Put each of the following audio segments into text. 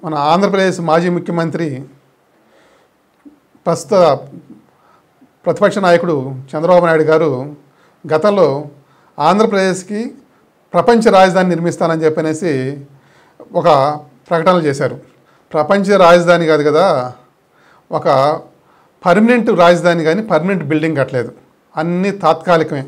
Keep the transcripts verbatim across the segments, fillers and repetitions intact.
మన ఆంధ్రప్రదేశ్ మాజీ ముఖ్యమంత్రి ప్రస్తుత ప్రతిపక్ష నాయకుడు చంద్రబాబు నాయుడు గారు గతంలో ఆంధ్రప్రదేశ్కి ప్రపంచ రాజధాని నిర్మిస్తానని చెప్పనేసి ఒక ప్రకటనలు చేశారు. ప్రపంచ రాజధాని కాదు కదా, ఒక పర్మనెంట్ రాజధాని కానీ పర్మనెంట్ బిల్డింగ్ కట్టలేదు, అన్నీ తాత్కాలికమే.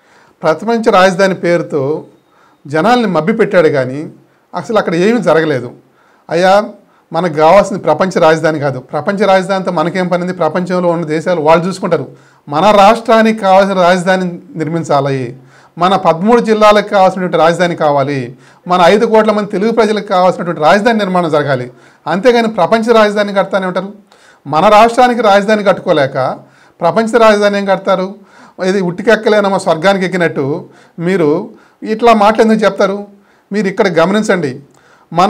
ప్రపంచ రాజధాని పేరుతో జనాల్ని మభ్యపెట్టాడు కానీ అసలు అక్కడ ఏమీ జరగలేదు. అయ్యా, మనకు కావాల్సింది ప్రపంచ రాజధాని కాదు. ప్రపంచ రాజధానితో మనకేం పనింది? ప్రపంచంలో ఉన్న దేశాలు వాళ్ళు చూసుకుంటారు. మన రాష్ట్రానికి కావాల్సిన రాజధాని నిర్మించాలి, మన పదమూడు జిల్లాలకు కావాల్సినటువంటి రాజధాని కావాలి, మన ఐదు కోట్ల మంది తెలుగు ప్రజలకు కావాల్సినటువంటి రాజధాని నిర్మాణం జరగాలి. అంతేగాని ప్రపంచ రాజధాని కడతానే ఉంటారు. మన రాష్ట్రానికి రాజధాని కట్టుకోలేక ప్రపంచ రాజధాని ఏం కడతారు? ఇది ఉట్టికెక్కలేనమ్మా స్వర్గానికి ఎక్కినట్టు మీరు ఇట్లా మాట్లాడేందుకు చెప్తారు? మీరు ఇక్కడ గమనించండి, మన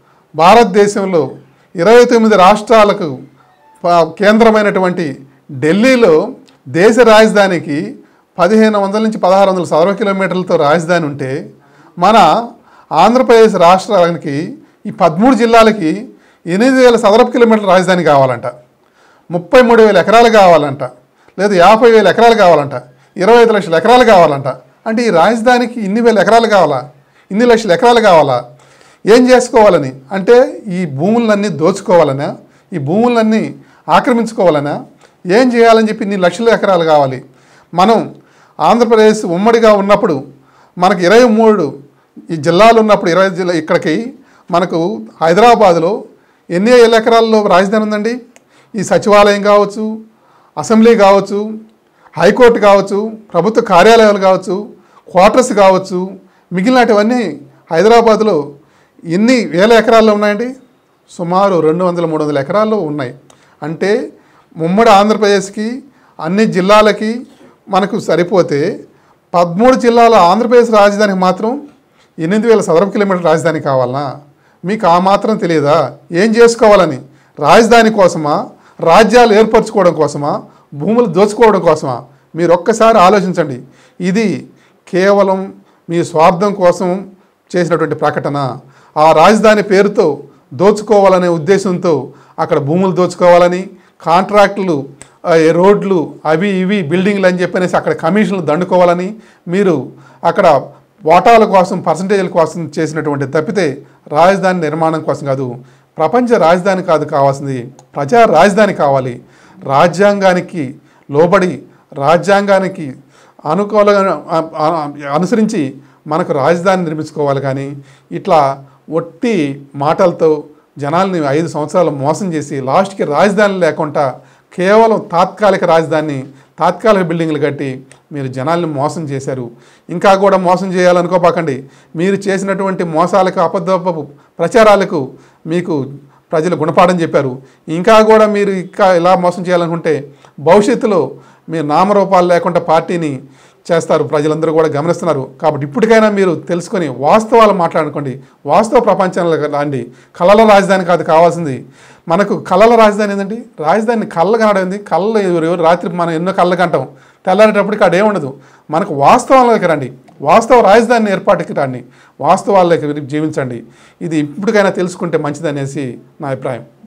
భారతదేశంలో ఇరవై తొమ్మిది రాష్ట్రాలకు కేంద్రమైనటువంటి ఢిల్లీలో దేశ రాజధానికి పదిహేను వందల నుంచి పదహారు వందల చదరపు కిలోమీటర్లతో రాజధాని ఉంటే, మన ఆంధ్రప్రదేశ్ రాష్ట్రానికి ఈ పదమూడు జిల్లాలకి ఎనిమిది వేల చదరపు కిలోమీటర్ల రాజధాని కావాలంట, ముప్పై మూడు వేల ఎకరాలు కావాలంట, లేదు యాభై వేల ఎకరాలు కావాలంట, ఇరవై ఐదు లక్షల ఎకరాలు కావాలంట. అంటే ఈ రాజధానికి ఇన్ని వేల ఎకరాలు కావాలా, ఇన్ని లక్షల ఎకరాలు కావాలా? ఏం చేసుకోవాలని? అంటే ఈ భూములన్నీ దోచుకోవాలనా, ఈ భూములన్నీ ఆక్రమించుకోవాలనా, ఏం చేయాలని చెప్పి ఇన్ని లక్షల ఎకరాలు కావాలి? మనం ఆంధ్రప్రదేశ్ ఉమ్మడిగా ఉన్నప్పుడు మనకు ఇరవై మూడు ఈ జిల్లాలు ఉన్నప్పుడు ఇరవై జిల్లా ఇక్కడికి మనకు హైదరాబాదులో ఎన్ని వేల ఎకరాల్లో రాజధాని ఉందండి? ఈ సచివాలయం కావచ్చు, అసెంబ్లీ కావచ్చు, హైకోర్టు కావచ్చు, ప్రభుత్వ కార్యాలయాలు కావచ్చు, క్వార్టర్స్ కావచ్చు, మిగిలినటువన్నీ హైదరాబాదులో ఎన్ని వేల ఎకరాల్లో ఉన్నాయండి? సుమారు రెండు వందల మూడు వందల ఎకరాల్లో ఉన్నాయి. అంటే ఉమ్మడి ఆంధ్రప్రదేశ్కి అన్ని జిల్లాలకి మనకు సరిపోతే పదమూడు జిల్లాల ఆంధ్రప్రదేశ్ రాజధానికి మాత్రం ఎనిమిది వేల చదరపు కిలోమీటర్ల రాజధాని కావాలనా? మీకు ఆ మాత్రం తెలియదా? ఏం చేసుకోవాలని? రాజధాని కోసమా, రాజ్యాలు ఏర్పరచుకోవడం కోసమా, భూములు దోచుకోవడం కోసమా? మీరు ఒక్కసారి ఆలోచించండి. ఇది కేవలం మీ స్వార్థం కోసం చేసినటువంటి ప్రకటన. ఆ రాజధాని పేరుతో దోచుకోవాలనే ఉద్దేశంతో అక్కడ భూములు దోచుకోవాలని, కాంట్రాక్టులు, రోడ్లు, అవి ఇవి బిల్డింగ్లు అని చెప్పనేసి అక్కడ కమిషన్లు దండుకోవాలని, మీరు అక్కడ వాటాల కోసం, పర్సంటేజ్ల కోసం చేసినటువంటి తప్పితే రాజధాని నిర్మాణం కోసం కాదు. ప్రపంచ రాజధాని కాదు కావాల్సింది, ప్రజా రాజధాని కావాలి. రాజ్యాంగానికి లోబడి, రాజ్యాంగానికి అనుకూలంగా అనుసరించి మనకు రాజధాని నిర్మించుకోవాలి. కానీ ఇట్లా ఒట్టి మాటలతో జనాల్ని ఐదు సంవత్సరాలు మోసం చేసి లాస్ట్కి రాజధాని లేకుండా కేవలం తాత్కాలిక రాజధాని, తాత్కాలిక బిల్డింగ్లు కట్టి మీరు జనాల్ని మోసం చేశారు. ఇంకా కూడా మోసం చేయాలనుకోపాకండి. మీరు చేసినటువంటి మోసాలకు, అబద్ధపు ప్రచారాలకు మీకు ప్రజలు గుణపాఠం చెప్పారు. ఇంకా కూడా మీరు ఇంకా ఇలా మోసం చేయాలనుకుంటే భవిష్యత్తులో మీరు నామరూపాలు లేకుండా పార్టీని చేస్తారు. ప్రజలందరూ కూడా గమనిస్తున్నారు. కాబట్టి ఇప్పటికైనా మీరు తెలుసుకొని వాస్తవాలు మాట్లాడుకోండి. వాస్తవ ప్రపంచంలో రండి. కళల రాజధాని కాదు కావాల్సింది. మనకు కళల రాజధాని ఏంటండి? రాజధాని కళ్ళ కనడం ఏంది? కళ్ళ ఎవరు రాత్రి మనం ఎన్నో కళ్ళ కంటాం, తెల్లారేటప్పటికి అక్కడ ఏముండదు. మనకు వాస్తవాల్లోకి రండి, వాస్తవ రాజధాని ఏర్పాటుకి రండి, వాస్తవాల్లోకి జీవించండి. ఇది ఇప్పటికైనా తెలుసుకుంటే మంచిదనేసి నా అభిప్రాయం.